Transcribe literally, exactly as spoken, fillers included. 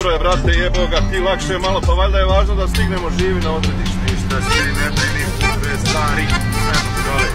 je, brate, jebo ga, ti lakše malo, pa valjda je važno da stignemo živi na odredište. Ništa si ne brini, to je stari, sve dole.